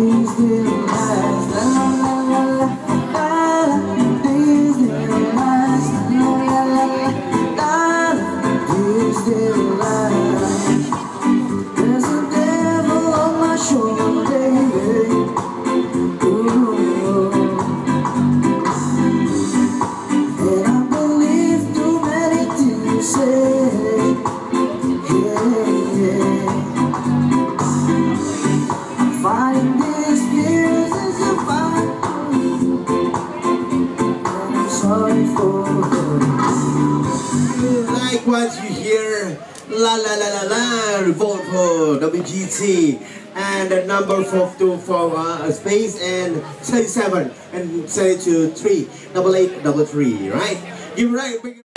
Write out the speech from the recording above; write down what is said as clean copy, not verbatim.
Like once you hear La La La La La Revolt for WGT and number 42 for space and 37 and 32 3 88 33, right? Give right.